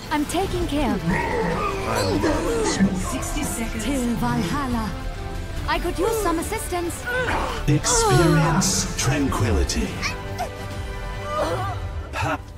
I'm taking care of you. 60 seconds. Till Valhalla. I could use some assistance. Experience tranquility.